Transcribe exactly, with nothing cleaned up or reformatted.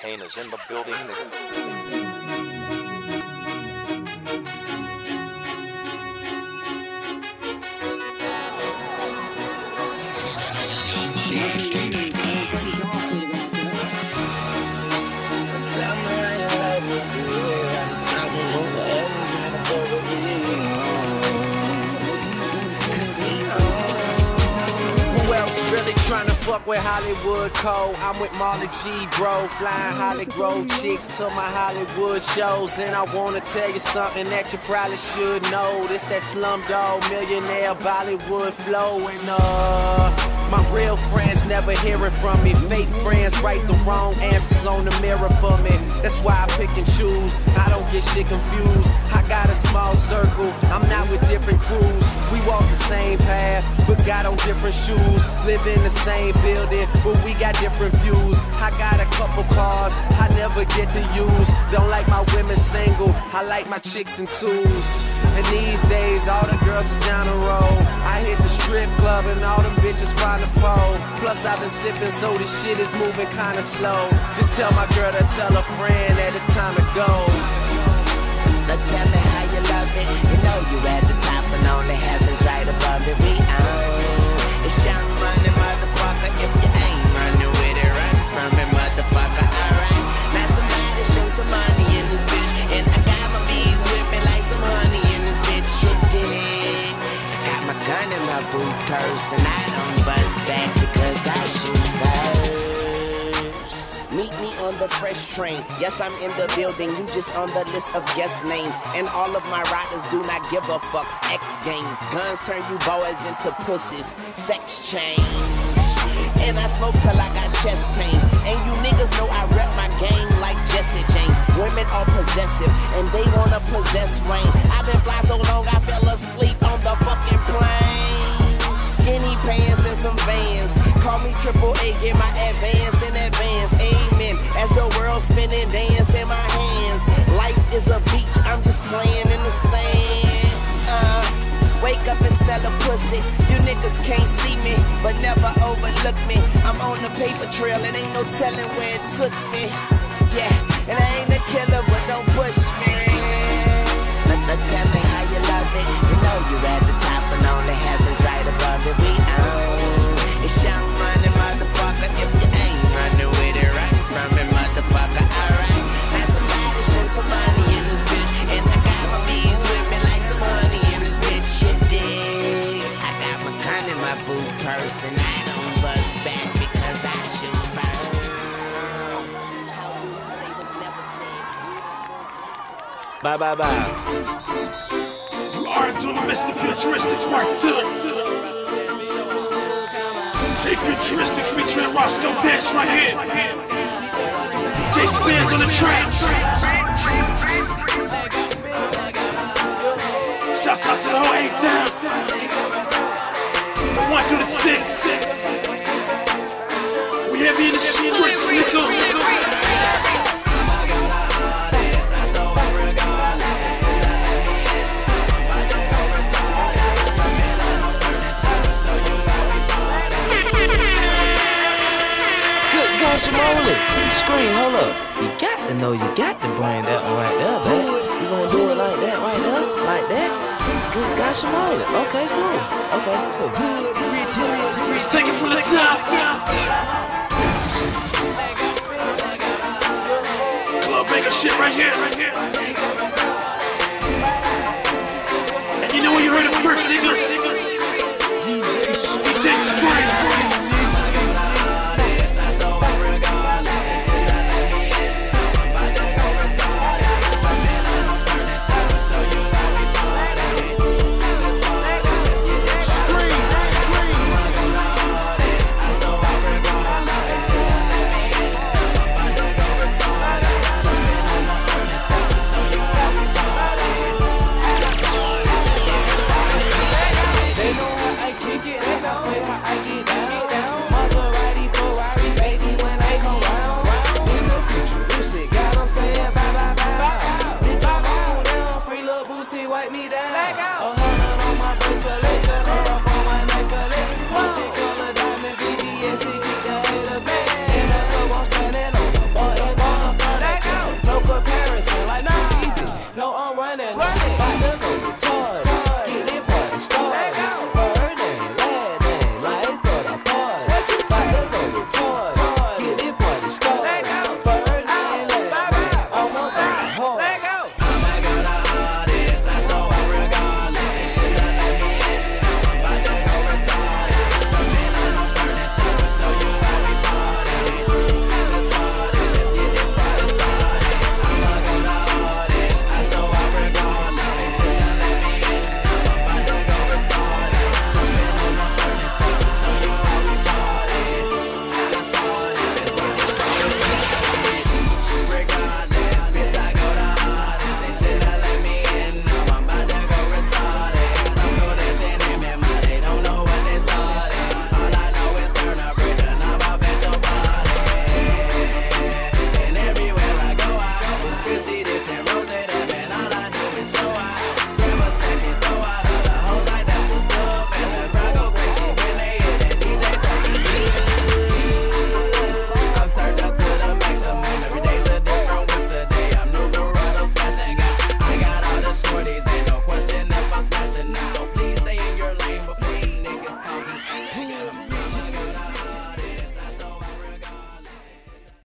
Kane is in the building. Trying to fuck with Hollywood Cole. I'm with Marley G, bro. Flying Holly Grove chicks to my Hollywood shows. And I wanna tell you something that you probably should know. This that Slumdog Millionaire Bollywood flow. And uh my real friends never hearing from me. Fake friends write the wrong answers on the mirror for me. That's why I pick and choose. I don't get shit confused. I got a small circle. I'm not with different crews. We walk the same path, but got on different shoes. Live in the same building, but we got different views. I got a couple cars I never get to use. Don't like my women single. I like my chicks in twos. And these days, all the girls is down the road. I hit the strip club and all them bitches find a pole. Plus I've been sipping, so this shit is moving kinda slow. Just tell my girl to tell a friend that it's time to go. Now tell me how you love it. You know you at the top and only heaven's right above it. We own it's Young Money, motherfucker. If you ain't running with it, run from it, motherfucker. Alright, now somebody show some money in this bitch. And I got my bees with me like some honey in this bitch. Shit dig. I got my gun in my boot purse and I don't bust back because I shoot first. Meet me on the fresh train. Yes, I'm in the building. You just on the list of guest names. And all of my riders do not give a fuck. X Games. Guns turn you boys into pussies. Sex change. And I smoke till I got chest pains. And you niggas know I rep my game like Jesse James. Women are possessive and they wanna possess Wayne. I've been fly so long I fell asleep on the fucking plane. Skinny pants and some Vans. Call me Triple A, get my advance in advance. Amen. As the world spinning, dance in my hands. Life is a beach, I'm just playing in the sand. Uh, wake up and smell a pussy. You niggas can't see me, but never overlook me. I'm on the paper trail, it ain't no telling where it took me. Yeah, and I ain't a killer, but don't push me. Now, now tell me how you love it. You know you're at the top and only heaven's right above it. We own it's Young Money, motherfucker. If you ain't running with it, run from it, motherfucker. Alright, now somebody show some money in this bitch. And I got my bees with me like some honey in this bitch. Shit dig. I got my gun in my boot purse and I don't bust back because I shoot first. How you say what's never said. Bye, bye, bye. You are into the Mister Futuristic Part two. J Futuristic featuring Roscoe Dash right here. D J Spears on the track. Shouts out to the whole A-Town. One through the six. We heavy in the streets, nigga. Shimoli, scream, hold up. You got to know, you got to bring that one right there, baby. You gonna do it like that, right there, like that? Good gosh, Shimoli. Okay, cool. Okay, cool. Let's take it from the top. Club maker shit right here. And you know when you heard it first, nigga? D J Scream. Wipe me down. A hundred on my bracelet.